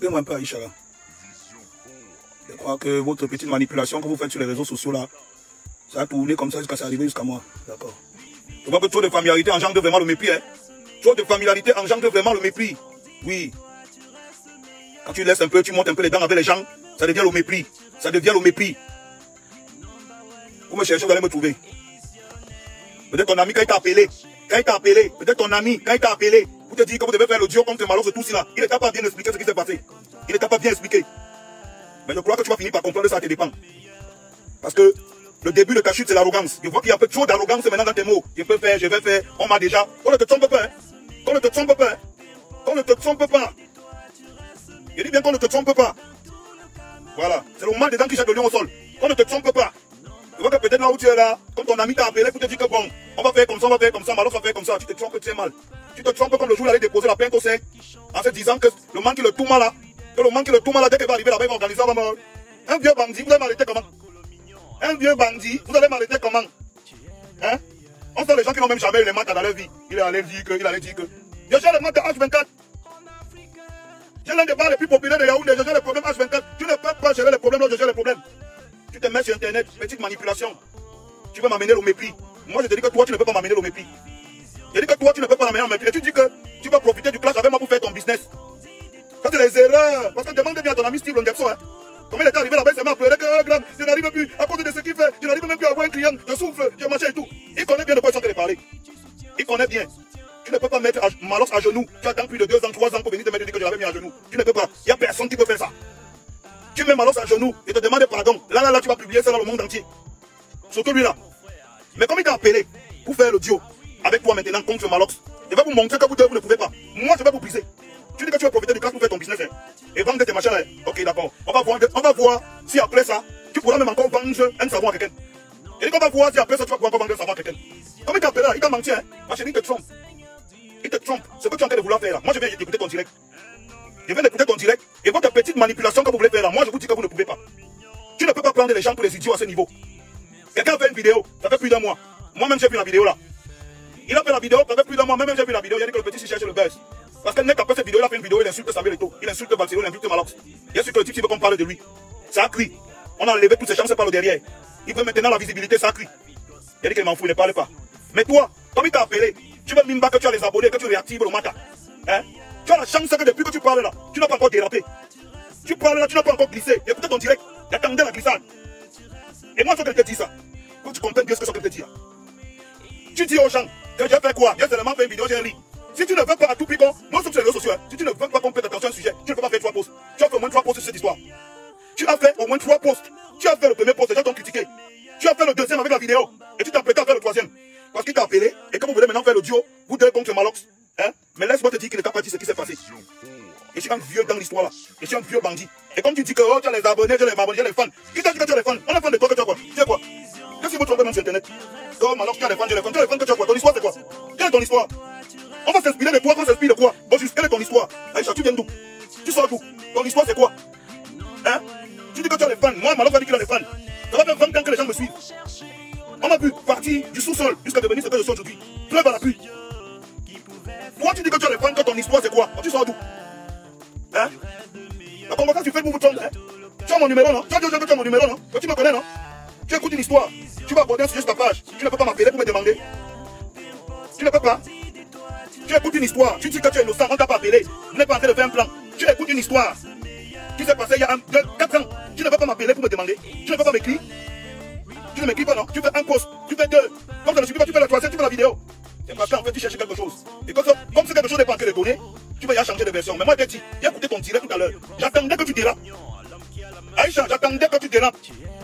Coupez-moi un peu, Aïcha. Là. Je crois que votre petite manipulation que vous faites sur les réseaux sociaux, là, ça a tourné comme ça jusqu'à s'arriver jusqu'à moi. D'accord. Je vois que trop de familiarité engendre vraiment le mépris. Hein. Trop de familiarité engendre vraiment le mépris. Oui. Quand tu laisses un peu, tu montes un peu les dents avec les gens, ça devient le mépris. Ça devient le mépris. Vous me cherchez, vous allez me trouver. Peut-être ton ami, quand il t'a appelé, peut-être ton ami, quand il t'a appelé, pour te dire que vous devez faire l'audio contre Malox et tout cela, il n'était pas bien expliqué ce qui s'est passé. Il n'était pas bien expliqué. Mais je crois que tu vas finir par comprendre ça, te dépend. Parce que le début de ta chute, c'est l'arrogance. Je vois qu'il y a un peu trop d'arrogance maintenant dans tes mots. Je peux faire, je vais faire, on m'a déjà. On ne te trompe pas. Hein. Qu'on ne te trompe pas. Hein. Qu'on ne te trompe pas. Je dis bien qu'on ne te trompe pas. Voilà. C'est le moment des dents qui jettent le lion au sol. Qu'on ne te trompe pas. Je vois que peut-être là où tu es là, comme ton ami t'a appelé pour te dire que bon, on va faire comme ça, on va faire comme ça, Malox va faire comme ça. Tu te trompes très mal. Tu te trompes comme le jour où il allait déposer la plainte au sec, en se disant que le man qui le tout mal là, dès qu'il va arriver là-bas, il va organiser ça, maman. Un vieux bandit, vous allez m'arrêter comment? Un vieux bandit, vous allez m'arrêter comment? Hein? On sait les gens qui n'ont même jamais eu les maths dans leur vie. Il allait dire que. Je gère les maths de H24. J'ai l'un des bars les plus populaires de Yaoundé, je gère les problèmes H24. Tu ne peux pas gérer les problèmes là, je gère les problèmes. Tu te mets sur internet, petite manipulation. Tu veux m'amener au mépris. Moi je te dis que toi tu ne peux pas m'amener au mépris. Je dis que toi tu ne peux pas m'amener au mépris. Et tu dis que tu vas profiter du clash avec moi pour faire ton business. Ça c'est les erreurs. Parce que demande bien à ton ami Steve Londerson. Hein. Comment il est arrivé là-bas, il s'est mis à pleurer que grave, je n'arrive plus à cause de ce qu'il fait, je n'arrive même plus à avoir un client, je souffle, je marche et tout. Il connaît bien de quoi ils sont en train de parler. Il connaît bien. Tu ne peux pas mettre Malox à genoux. Tu attends plus de 2 ans, 3 ans pour venir te mettre dire que je l'avais mis à genoux. Tu ne peux pas. Il n'y a personne qui peut faire ça. Tu mets Malox à genoux et te demandes pardon. Là, tu vas publier ça dans le monde entier. Surtout lui là. Mais comme il t'a appelé pour faire l'audio avec toi maintenant contre Malox, je vais vous montrer que vous deux, vous ne pouvez pas. Moi, je vais vous briser. Tu dis que tu vas profiter du cas pour faire ton business hein, et vendre tes machins là. Ok, d'accord. On va voir si après ça, tu pourras même encore vendre un savon à quelqu'un. Et on va voir si après ça, tu vas pouvoir encore vendre un savon à quelqu'un. Comme il t'a appelé là, il t'a menti. Hein. Ma chérie, il te trompe. Il te trompe. Ce que tu es en train de vouloir faire là. Moi, je viens d'écouter ton direct. Je viens d'écouter ton direct. Et votre petite manipulation que vous voulez faire là, moi, je vous dis que vous ne pouvez pas. Tu ne peux pas prendre les gens pour les idiots à ce niveau. Quelqu'un a fait une vidéo, ça fait plus d'un mois. Moi-même, j'ai vu la vidéo là. Il a fait la vidéo, ça fait plus d'un mois. Même j'ai vu la vidéo. Il a dit que le petit s'y cherche le buzz. Parce que net après cette vidéo, il a fait une vidéo, il insulte Samuel Eto'o, il insulte Valsero, il insulte Malox. Il est sûr que le type, il veut qu'on parle de lui. Ça a crié. On a enlevé toutes ses chances par le derrière. Il veut maintenant la visibilité, ça a crié. Il a dit qu'il m'en fout, il ne parle pas. Mais toi, comme il t'a appelé, tu veux même pas que tu as les abonnés, que tu réactives le matin. Hein? Tu as la chance que depuis que tu parles là, tu n'as pas encore dérapé. Tu parles là, tu n'as pas encore glissé. Écoutez ton direct, j'attendais la glissade. Et moi, je veux que te dise ça. Que tu comprennes bien ce que je veux te dire. Tu dis aux gens que j'ai fait quoi? J'ai seulement fait une vidéo, j'ai ri. Si tu ne veux pas à tout prix, moi sur les réseaux sociaux, si tu ne veux pas qu'on prête attention à un sujet, tu ne peux pas faire 3 posts. Tu as fait au moins 3 posts sur cette histoire. Tu as fait au moins 3 posts. Tu as fait le premier post, les gens t'ont critiqué. Tu as fait le deuxième avec la vidéo. Et tu t'es apprêté à faire le troisième. Parce qu'il t'a appelé et que vous voulez maintenant faire l'audio, vous deux contre Malox. Hein? Mais laisse-moi te dire qu'il ne t'a pas dit ce qui s'est passé. Je suis un vieux dans l'histoire là. Je suis un vieux bandit. Et comme tu dis que oh, tu as les abonnés, tu as les abonnés, tu as les fans. Qui t'a dit que tu as les fans? On a fan de toi que tu as quoi? Tu sais quoi? Qu'est-ce que vous trompez même sur internet? Oh Malox, tu as les fans, tu as les fans. Tu as les fans que tu as quoi? Ton histoire c'est quoi? Quelle est ton histoire? On va s'inspirer de toi, on s'inspire de quoi? Bon, quelle est ton histoire? Aïcha, tu viens d'où? Tu sors d'où? Ton histoire c'est quoi? Hein? Tu dis que tu as les fans. Moi, Malox a dit qu'il a les fans. Ça va faire 20 ans que les gens me suivent. On a pu partir du sous-sol jusqu'à devenir ce que je suis aujourd'hui. Fleuve à la pluie. Toi, tu dis que tu as les fans, que ton histoire c'est quoi? Tu sors d'où? Hein? La convocation, tu fais le move hein? Tu as mon numéro, non? Tu as dit que tu as mon numéro, non? Tu me connais, non? Tu écoutes une histoire. Tu vas aborder un sujet sur ta page. Tu ne peux pas m'appeler pour me demander. Tu ne peux pas. Tu écoutes une histoire. Tu dis que tu es innocent, on t'a pas appelé. Vous n'êtes pas en train de faire un plan. Tu écoutes une histoire. Qui s'est passé il y a 4 ans. Tu ne peux pas m'appeler pour me demander. Tu ne peux pas m'écrire. Tu ne m'écris pas, non? Tu fais un post. Tu fais 2. Comme ça ne suffit pas, tu fais la troisième, tu fais la vidéo. C'est parce qu'en fait, tu cherches quelque chose. Et comme c'est quelque chose n'est pas en train de donner, tu vas y changer de version. Mais moi, j'ai dit, j'ai écouté ton direct tout à l'heure. J'attendais que tu dérapes. Aïcha, j'attendais que tu dérapes.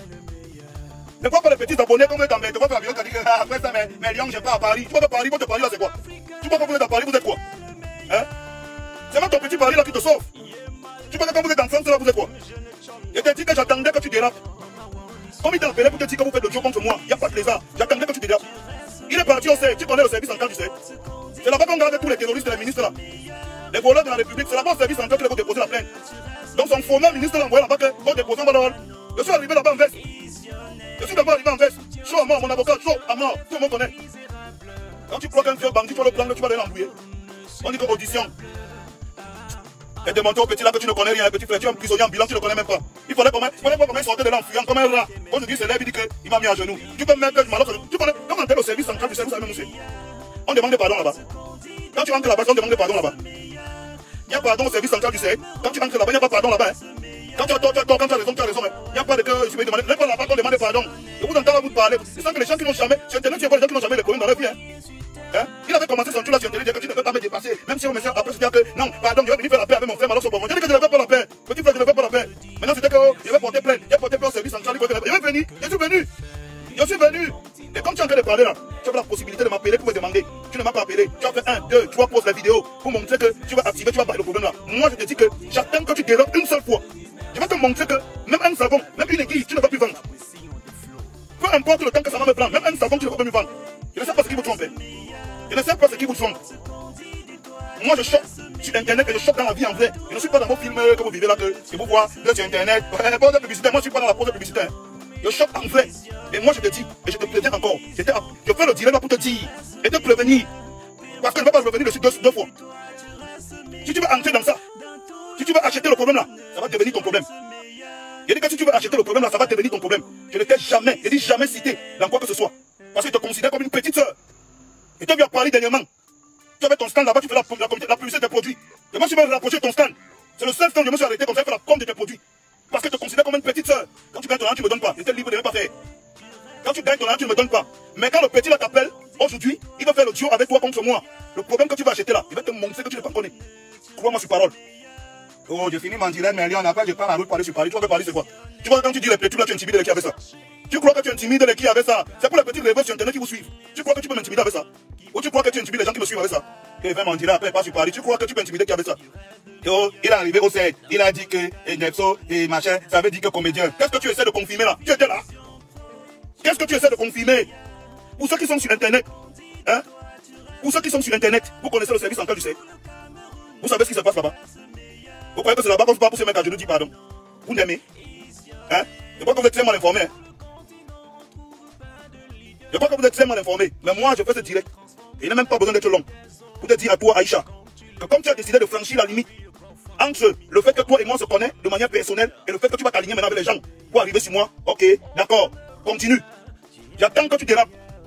Ne vois pas les petits abonnés comme dans mes. Tu vois pas la vidéo qui dit que après ça, mais Lyon, j'ai pas à Paris. Tu vois pas Paris, votre Paris là, c'est quoi? Tu vois pas vous êtes à Paris, vous êtes quoi? Hein? C'est même ton petit Paris là qui te sauve. Tu vois que quand vous êtes en France là, vous êtes quoi? Je t'ai dit que j'attendais que tu dérapes. Comme il t'a appelé pour te dire que vous faites le jeu contre moi, il n'y a pas de lézard. J'attendais que tu dérapes. Il est parti au CEP. Tu connais le service central du CEP. C'est là-bas qu'on garde tous les terroristes et les ministres là. Les voleurs de la République, c'est là-bas au service central qu'il faut déposer la plainte. Donc son former ministre l'a envoyé là-bas pour déposer en valeur. Je suis arrivé là-bas en veste. Je suis d'abord arrivé en veste. Chaud à mort, mon avocat, chaud à mort. Tout le monde connaît. Quand tu bloques un vieux bandit, tu vas le prendre, tu vas aller l'embrouiller. On dit que audition. Et demander au petit là que tu ne connais rien, petit frère, tu es un prisonnier ambulant, tu ne connais même pas. Il fallait comment sortir de là en fuyant comme un rat. Aujourd'hui, c'est là, il dit qu'il m'a mis à genoux. Tu peux mettre malheur, tu connais, quand on appelle au service central du service, vous savez même où c'est. On demande pardon là-bas. Quand tu rentres là-bas, on demande pardon là-bas. Il y a pardon au service central du CEC. Quand tu rentres là-bas, il n'y a pas pardon là-bas. Quand tu as tort, quand tu as raison, tu as raison. Il n'y a pas de que je vais demander. Même pas là-bas, on demande pardon. Je vous entends là vous parler. C'est ça que les gens qui n'ont jamais. Sur Internet, tu vois les gens qui n'ont jamais les problèmes dans leur vie. Hein? Il avait commencé son tour là sur Internet, que tu ne peux pas me dépasser. Même si on me sert après, c'est-à-dire que non, pardon, je vais venir faire la paix avec mon frère, alors c'est bon. Je dis que je ne vais pas la paix. Petit frère, je ne vais pas la paix. Maintenant, c'était que je vais porter plainte. Je vais porter plainte au service central. Je vais venir. Je suis venu. Je suis venu. Et comme tu es en train de parler là, tu as la possibilité de m'appeler pour me demander. Tu ne m'as pas appelé. Tu as fait 1, 2, 3 pauses la vidéo pour montrer que tu vas activer, tu vas parler le problème là. Moi, je te dis que j'attends que tu dérapes une seule fois. Je vais te montrer que même un savon, même une aiguille, tu ne vas plus vendre. Peu importe le temps que ça va me prendre, même un savon, tu ne vas pas me vendre. Je ne sais pas ce qui vous trompe. Je ne sais pas ce qui vous trompe. Moi, je choque sur Internet et je choque dans la vie en vrai. Je ne suis pas dans vos films que vous vivez là, que vous voyez sur Internet. Pause de publicité. Moi, je ne suis pas dans la pause de publicité. Je choque en vrai. Et moi, je te dis, et je te préviens encore, je fais le direct là pour te dire et te prévenir. Parce que je ne vais pas revenir dessus deux fois. Si tu veux entrer dans ça, si tu veux acheter le problème là, ça va devenir ton problème. Je dis que si tu veux acheter le problème là, ça va devenir ton problème. Je ne t'ai jamais, je dis jamais cité dans quoi que ce soit. Parce que je te considère comme une petite soeur. Et toi, tu as parlé dernièrement. Tu avais ton stand là-bas, tu fais la publicité des produits. Et moi, je vais rapprocher ton stand. C'est le seul stand où je me suis arrêté comme ça, je fais la com de tes produits. Parce que je te considère comme une petite soeur. Quand tu gagnes ton argent, tu ne me donnes pas. J'étais libre de ne pas faire. Quand tu gagnes ton argent, tu ne me donnes pas. Mais quand le petit là t'appelle, aujourd'hui, il va faire le duo avec toi contre moi. Le problème que tu vas acheter là, il va te montrer que tu ne pas connais. Crois-moi sur parole. Oh, j'ai fini mon direct, mais il y en a pas, je parle à l'autre parler sur Paris. Tu vas parler, c'est quoi? Tu vois, quand tu dis les petits là, tu intimides les qui avec ça. Tu crois que tu intimides les qui avec ça? C'est pour les petits rêveurs sur Internet qui vous suivent. Tu crois que tu peux m'intimider avec ça? Ou tu crois que tu intimides les gens qui me suivent avec ça? Et vraiment, dire après, pas sur Paris. Tu crois que tu peux intimider qui avec ça? Oh, il est arrivé au 7. Il a dit que Nepso et machin, ça veut dire que comédien. Qu'est-ce que tu essaies de confirmer là? Tu étais là. Qu'est-ce que tu essaies de confirmer? Pour ceux qui sont sur Internet, hein? Pour ceux qui sont sur Internet, vous connaissez le service central du 7. Vous savez ce qui se passe là-bas? Vous croyez que c'est là-bas qu'on se bat pour se mettre à genoux, dit pardon? Vous n'aimez? Hein? Je crois que vous êtes très mal informé. Hein? Je crois que vous êtes très mal informé. Mais moi, je fais ce direct. Et il n'a même pas besoin d'être long. Pour te dire à toi, Aïcha, que comme tu as décidé de franchir la limite entre le fait que toi et moi se connaissons de manière personnelle et le fait que tu vas t'aligner maintenant avec les gens pour arriver sur moi, ok, d'accord, continue. J'attends que tu dérapes.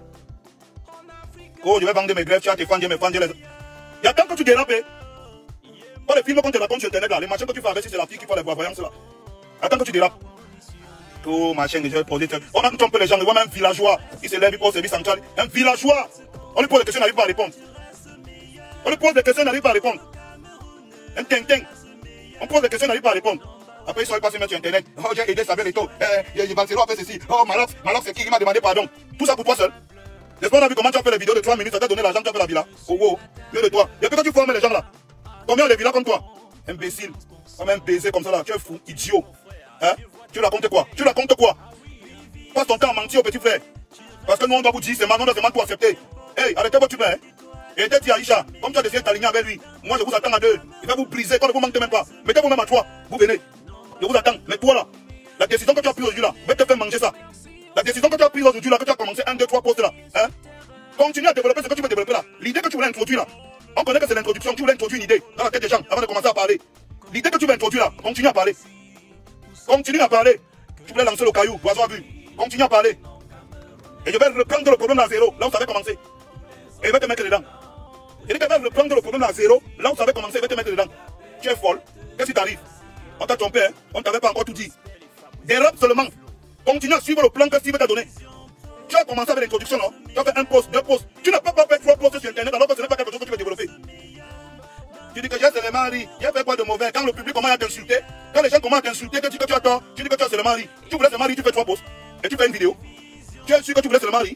Oh, je vais vendre mes grèves, tu vas te fendre mes fendre. J'attends que tu dérapes. Pas les films qu'on te raconte sur Internet là, les machins que tu fais avec, si c'est la fille qui fait les voyances là. Attends que tu dérapes. Oh, machin, je vais poser. On a trompé les gens, on voit même un villageois, il se lève, il pose au service central. Un villageois, on lui pose des questions, il n'arrive pas à répondre. On lui pose des questions, il n'arrive pas à répondre. Un ting-ting. On pose des questions, il n'arrive pas à répondre. Après, ils sont passés mettre sur Internet. Oh, j'ai aidé Samuel Eto'o. Barcelo a fait ceci. Oh, Malox c'est qui? Il m'a demandé pardon. Tout ça pour toi seul. N'est-ce pas, on a vu comment tu as fait les vidéos de 3 minutes, ça t'a donné l'argent, tu as fait la villa. Oh, wow. Mieux de toi. Et puis quand tu formes les gens là, combien de villas comme toi? Imbécile. Comme un baiser comme ça là. Tu es fou, idiot. Hein? Tu racontes quoi? Tu racontes quoi? Passe ton temps à mentir au petit frère. Parce que nous on doit vous dire, c'est maintenant pour accepter. Hey, arrêtez votre turbin. Et t'es dit Aïcha, comme tu as décidé de t'aligner avec lui, moi je vous attends à deux. Il va vous briser, quand ne vous manquez même pas. Mettez-vous même à trois, vous venez. Je vous attends. Mais toi là, la décision que tu as prise aujourd'hui là, va te faire manger ça. La décision que tu as prise aujourd'hui là, que tu as commencé 1, 2, 3 postes là, hein? Continue à développer ce que tu veux développer là. L'idée que tu voulais introduire là, on connaît que c'est l'introduction, tu voulais introduire une idée dans la tête des gens avant de commencer à parler. L'idée que tu veux introduire là, continue à parler. Continue à parler. Tu voulais lancer le caillou, l'oiseau à vue. Continue à parler. Et je vais reprendre le problème à zéro, là où ça avait commencé. Et je vais te mettre dedans. Je dis que je vais reprendre le problème à zéro, là où ça avait commencé, je vais te mettre dedans. Tu es folle. Qu'est-ce qui t'arrive? On t'a trompé, hein? On ne t'avait pas encore tout dit. Dérobe seulement. Continue à suivre le plan que Steve t'a donné. Tu as commencé avec l'introduction, non? Tu as fait 1 post, 2 posts. Tu n'as pas fait 3 posts sur Internet alors que ce n'est pas quelque chose que tu veux développer. Tu dis que j'ai seulement ri. Il n'y a fait quoi de mauvais? Quand le public commence à t'insulter, quand les gens commencent à t'insulter, tu dis que tu as tort, tu dis que tu as seulement ri. Tu voulais seulement rire, tu fais 3 posts. Et tu fais une vidéo. Tu es sûr que tu voulais seulement rire?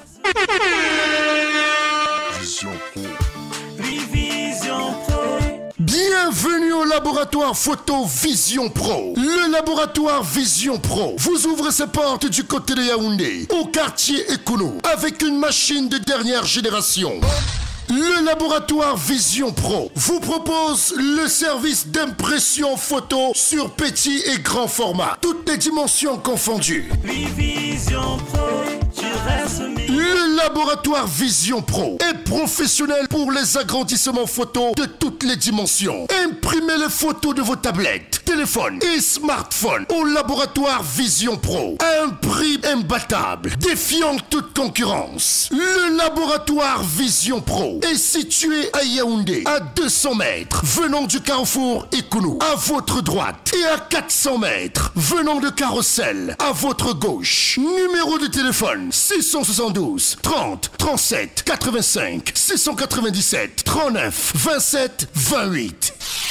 Vision Pro. Bienvenue au laboratoire photo Vision Pro. Le laboratoire Vision Pro vous ouvre ses portes du côté de Yaoundé, au quartier Ekono, avec une machine de dernière génération. Le laboratoire Vision Pro vous propose le service d'impression photo sur petit et grand format, toutes les dimensions confondues. Vision Pro. Le laboratoire Vision Pro est professionnel pour les agrandissements photos de toutes les dimensions. Imprimez les photos de vos tablettes, téléphones et smartphones au laboratoire Vision Pro à un prix imbattable, défiant toute concurrence. Le laboratoire Vision Pro est situé à Yaoundé, à 200 mètres, venant du carrefour Ekounou, à votre droite, et à 400 mètres, venant de Carrousel, à votre gauche. Numéro de téléphone 672 30 37 85 697 39 27 28.